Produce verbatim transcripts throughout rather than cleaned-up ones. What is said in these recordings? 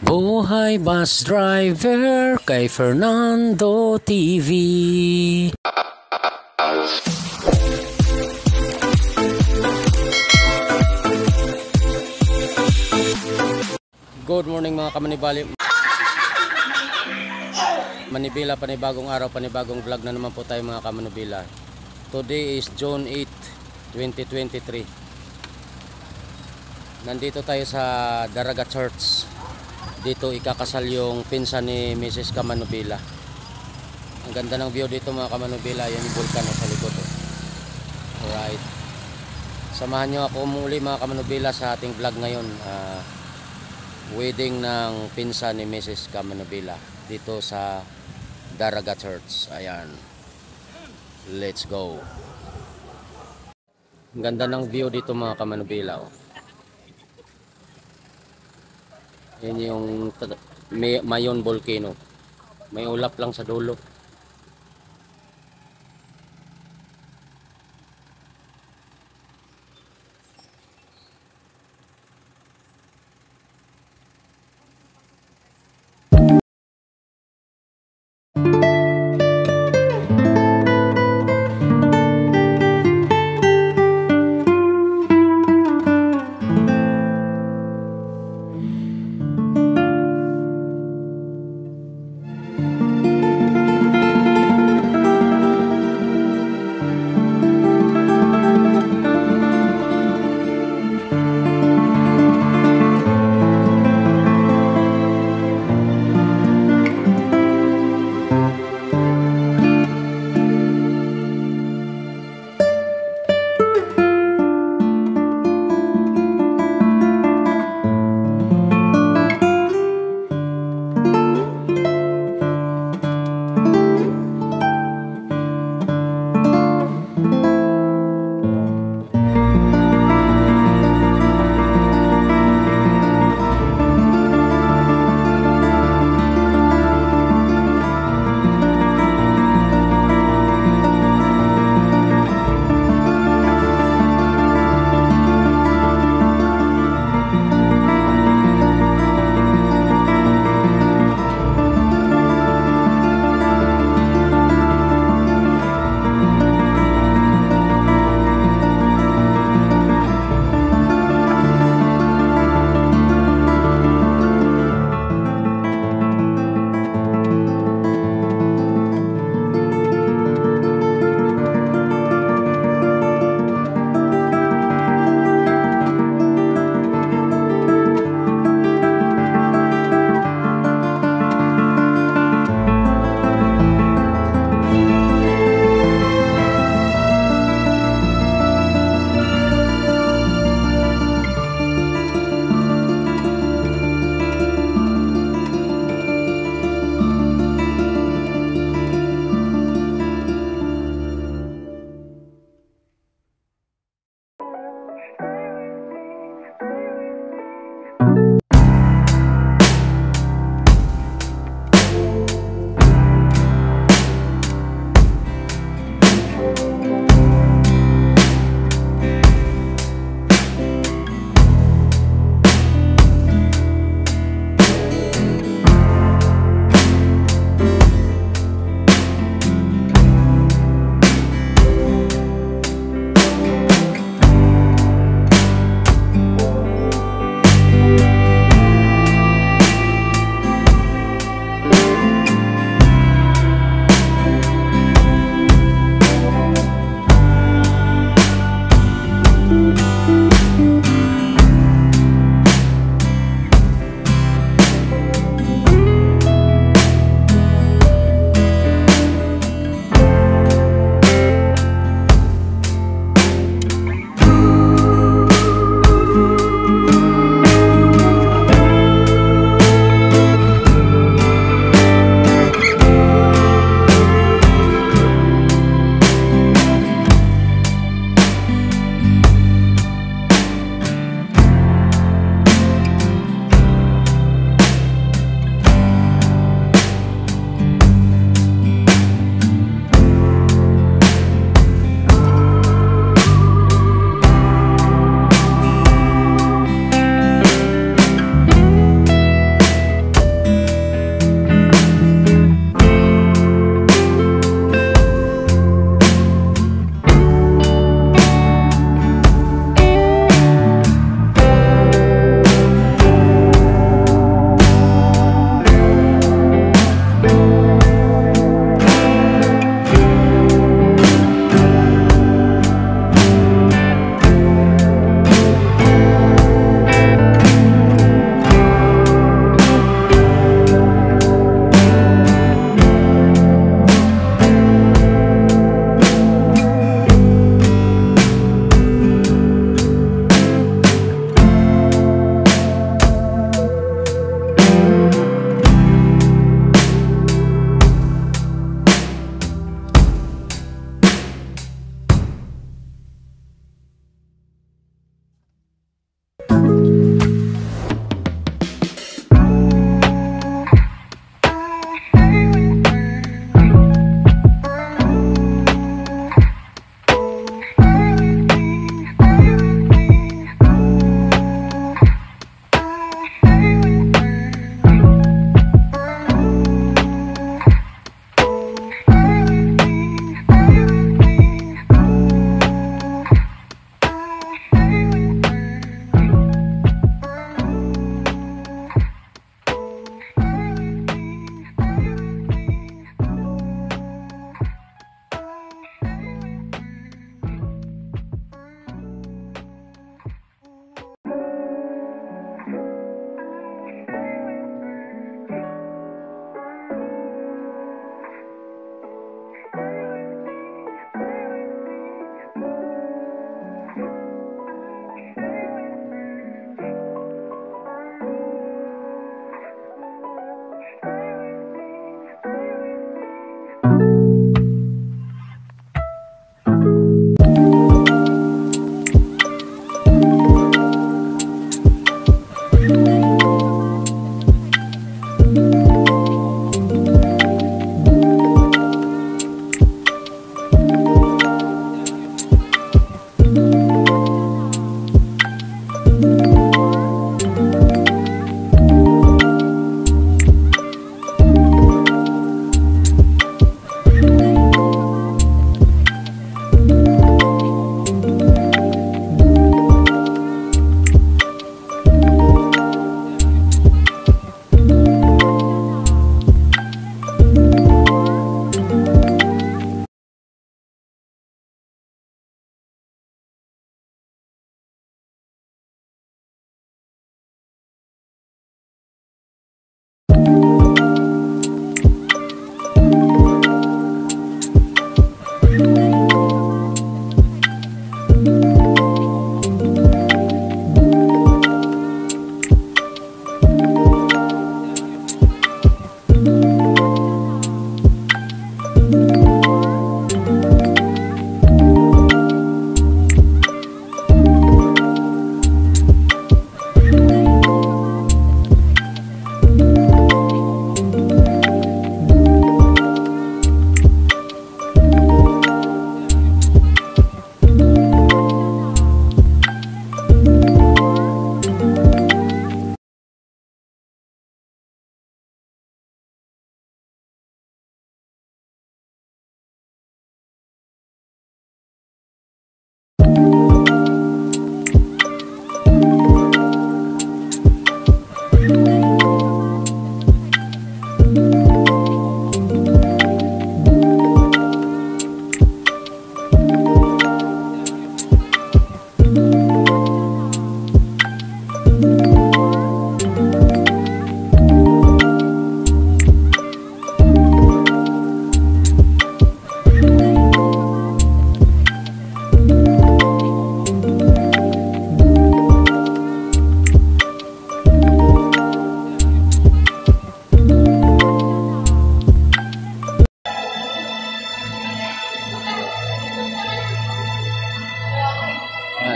Buhay Bus Driver kay Fernando T V. Good morning mga kamanibali. Manibila, panibagong araw, panibagong vlog na naman po tayo mga kamanibila. Today is June eighth, twenty twenty-three. Nandito tayo sa Daraga Church. Dito ikakasal yung pinsan ni Missus Kamanubila. Ang ganda ng view dito mga kamanubila. Yan yung vulkan sa likod. Oh. Alright. Samahan nyo ako muli mga kamanubila sa ating vlog ngayon. Uh, wedding ng pinsan ni Missus Kamanubila. Dito sa Daraga Church. Ayan. Let's go. Ang ganda ng view dito mga kamanubila. Oh. Yan yung Mayon Volcano. May ulap lang sa dulo.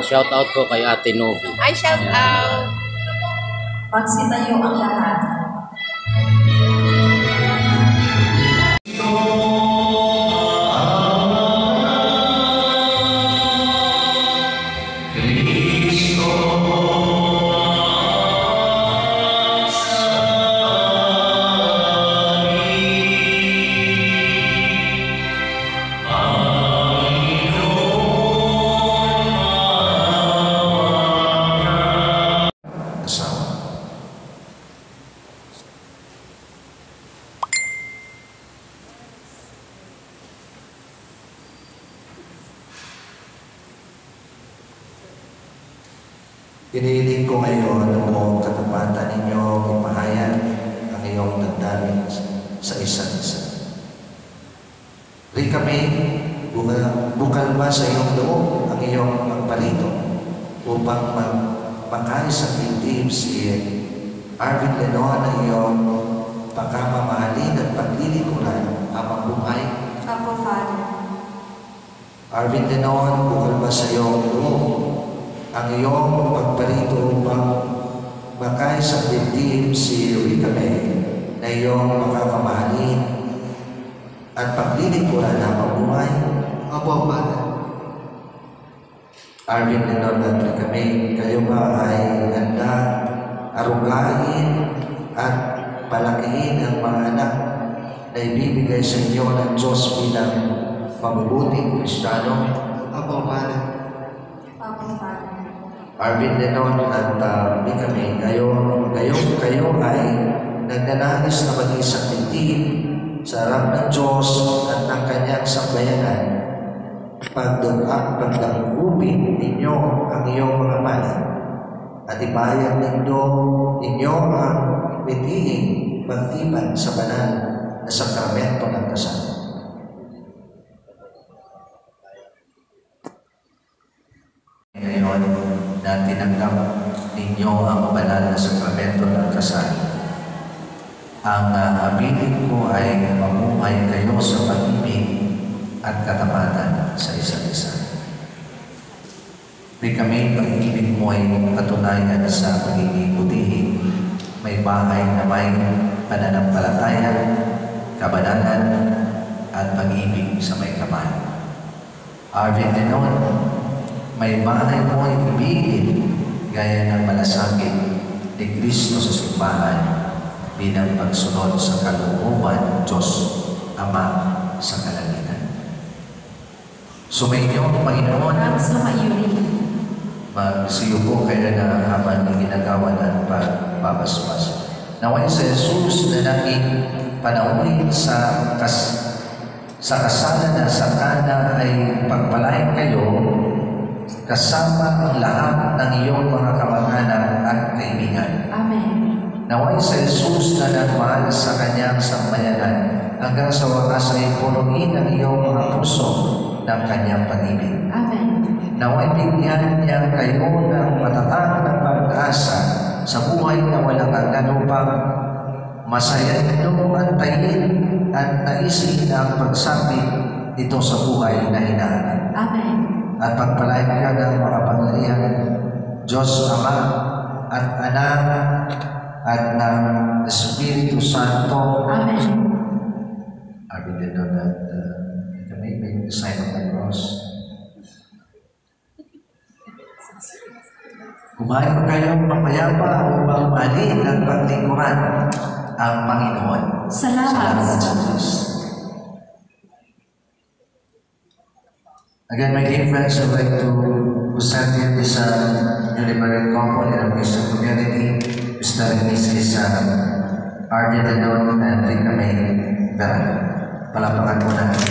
Shout out po kay Ate Novi. Ay, shout out. Magsitayo ang lahat. Hinihiling ko ngayon ang buong katapatan ninyo ipahayag ang iyong damdamin sa isa't isa. Rin kami, bukal, bukal ba sa iyong loob ang iyong pagpalito upang magpakain sa dibdib si Arvin Lenon na iyong pagkamamahalin at paglilingkuran habang buhay? Apo, Father. Arvin Lenon, bukal ba sa iyong loob ang iyong pagparito upang makay sa dibdib si Rica May na iyong makakamahalin at paglilingkuran habang buhay? Opo, Father. Arvin Lenon at Rica May, kayo ba ay handa arugain at palakihin ang mga anak na ibibigay sa inyo ng Diyos bilang mabubuting Kristiyano? Opo, Father. Apo, Father. Arvin Lenon at uh, Rica May, kayo, kayo, kayo ay nagnanais na maging sakitin sa harap ng Diyos at ng kanyang sambayanan. Pagdangubin ninyo ang iyong mga panay at ibayag ninyo ninyo ang bitiing pagtipan sa banal na sakramento ng kasal. Ngayon na tinanggap ninyo ang banal na sakramento ng kasal, ang uh, abiling ko ay mamuhay kayo sa pag-ibig at katapatan sa isa't isa. May kami pag-ibig mo ay patunayan sa pagiging butihin, may bahay na may pananampalataya, kabanalan, at pag-ibig sa may kamay. Arvin Lenon, may bahay mo ay ibigin gaya ng malasakit ni Kristo sa simbahan bilang pagsunod sa kalooban ng Diyos Ama sa kalangitan. Sumainyo, Panginoon, Ang sumayuri. magsiyuko kayo na habang ginagawa ng pagbabasbas. Naway sa Jesus na naging panauhin sa kas sa kasalan na sa kana ay pagpalain kayo kasama ang lahat ng iyong mga kamag-anak at kaibigan. Amen. Naway sa Jesus na nagmahal sa kanyang sambayanan hanggang sa wakas ay punuin ang iyong mga puso ng kanyang pag-ibig. Amen. Naway bigyan niya kayo ng matatag na pag-asa sa buhay na walang hanggan upang masaya ninyong antayin at naisin ang pagsapit dito sa buhay na hinahanap. Amen. At pagpalain ka ng mga pangyarihan, Diyos Ama at Anak at ng Espiritu Santo. Amen. Arvin Lenon at uh, kami may sign of the cross. Kumain kayong mapayapa upang mahalin at paglingkuran ang Panginoon. Salamat sa Diyos. Again, my dear friends, I'd like to present here this uh, newly married couple in our Christian community, Mister and Missus Uh, Arvin Lenon and Rica May Verano. Palapakan po na.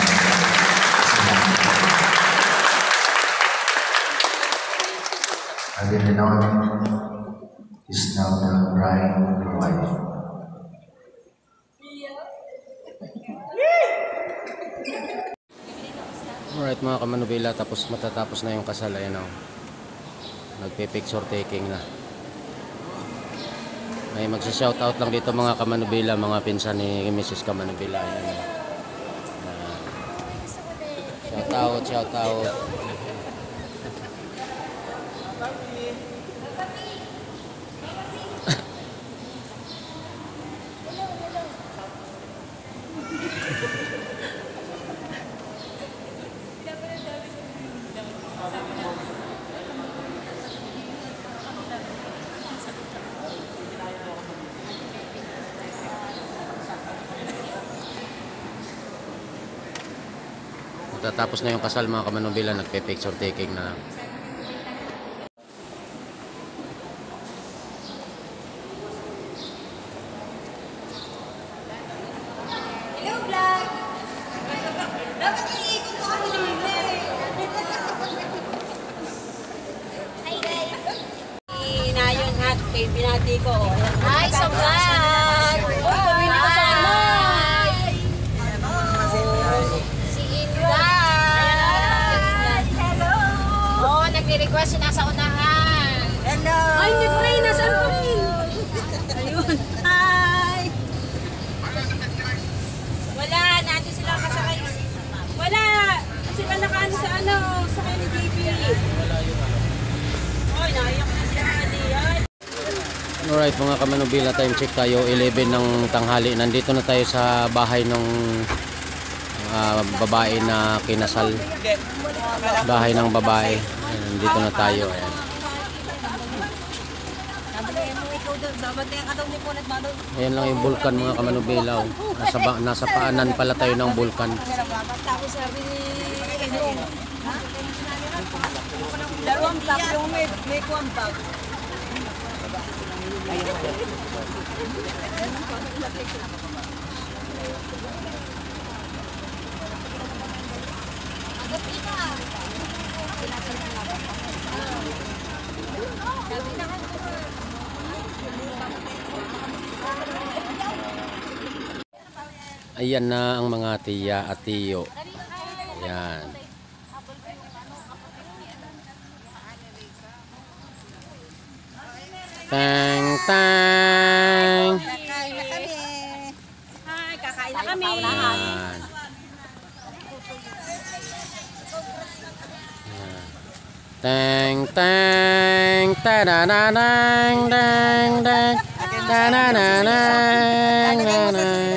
Arvin Lenon is now the bride or wife. Alright mga kamanubila, tapos matatapos na yung kasal. Ayan o, nagpe-picture taking na. May magsa-shoutout lang dito mga kamanubila, mga pinsan ni Missus Kamanubila. Ayan o. Shoutout, shoutout. Pagkatapos na yung kasal mga kamanubila, nagpe-picture taking na. Hello, vlog! Dapat iikot mo kami din. Hi, guys! Inayon at kay binati ko. Hi, Samsan! Uy, kumili ko sa ano. Si Inday! Hello! Oo, nagre-request siya nasa unahan. Hello! Ay, hindi pa rin. Nasaan pa rin? Ayun. Hi! Wala, natin sila kasakay. Wala! Sila nakaano sa ano, sa kay ni J P. Wala yung ano. Oy, naiyak na siya. Ay. Alright mga kamanubila, time check tayo, eleven ng tanghali. Nandito na tayo sa bahay ng uh, babae na kinasal. Bahay ng babae. Ayan, nandito na tayo. Ayan. Ayan lang yung bulkan mga kamanubila. Oh. Nasa, ba, nasa paanan pala tayo ng bulkan. Tapos sabi ni dalawang tap yung may, may contact. Ayan na ang mga tiya at tiyo. Ayan. Tang tang. Kakain na kami. Hi, kakain na kami. Ayan. Tang tang ta da da dang dang dang da da da dang dang.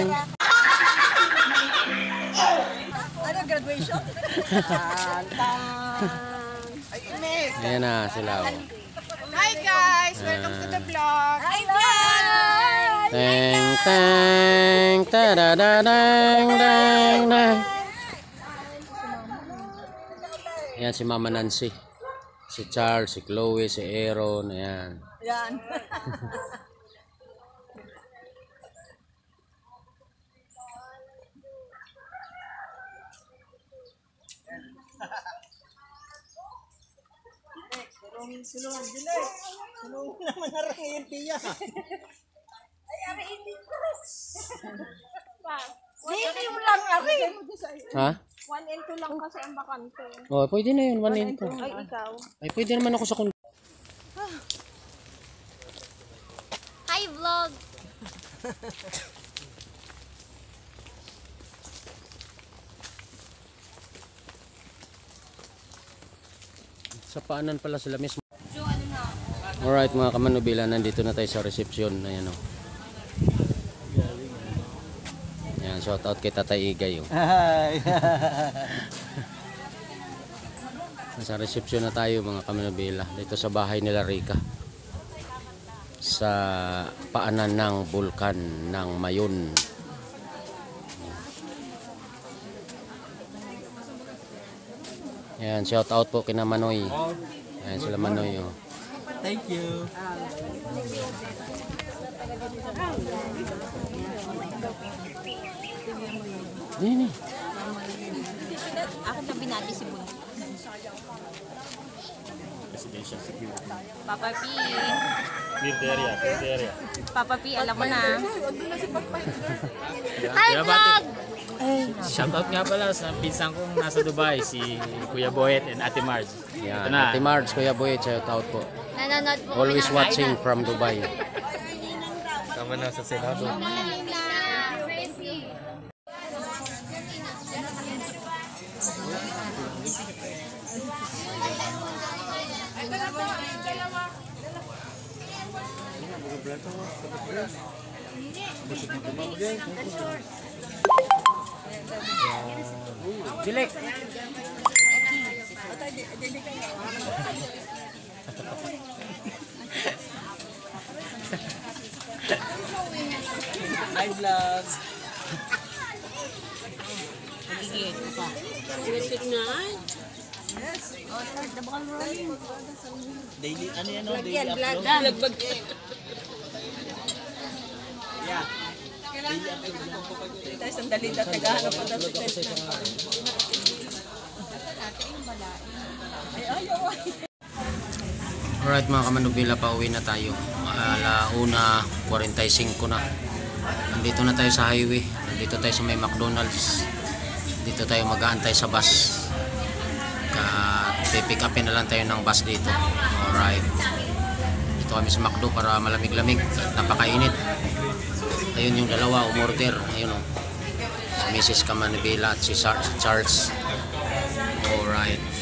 Ano, graduation? Ayan na sila. Oh. Hi guys, welcome to the vlog. Hi, vlog! Tang tang ta da da dang dang dang. Ayan si Mama Nancy. Si Charles, si Chloe, si Aaron, ayan. Yan. Sulong, dilay. Sulong naman na rin yung tiya. Ay, ari, hindi ko. Hindi mo lang ari. Ha? one and two lang kasi ang bakante. Oh, pwede na yun, one into. Ay, ikaw. Ay, pwede naman ako sa kun... Hi, vlog! Sa paanan pala sila mismo. Alright mga kamanubila, nandito na tayo sa reception. Ayan o. Ayan, shout out kay Tatay Igay. Oh. Hi! Sa reception na tayo mga kamanubila. Dito sa bahay nila Rica. Sa paanan ng bulkan ng Mayon. Ayan, shout out po kina Manoy. Ayan sila Manoy. Oh. Thank you. Dini. Ako na binati si Bun. Presidential security. Papa P. Clear the area, clear the area. Papa P, alam mo na. Hi, vlog! Shoutout nga pala sa pinsan kong nasa Dubai, si Kuya Boyet and Ate Marge. Yan, Ito na. Ate Marge, Kuya Boy, shout out po. Nanonood po Always watching from Dubai. Tama na sa Senado. Dilek. Hi, vlogs! Electric na ay. Daily, ano yan, no? Vlog Daily yan, vlog. upload. Vlog, vlog. Yeah. Tayo sandali na tagahanap pa daw. Alright mga kamanubila, pauwi na tayo. Alauna, forty-five na. Nandito na tayo sa highway. Nandito tayo sa may McDonald's. Dito tayo mag-aantay sa bus. Pipick upin na lang tayo ng bus dito. Alright. Dito kami sa McDo para malamig-lamig at napakainit. Ayun yung dalawa, umorder. Ayun o. Si Missus Kamanubila at si Charles. Alright.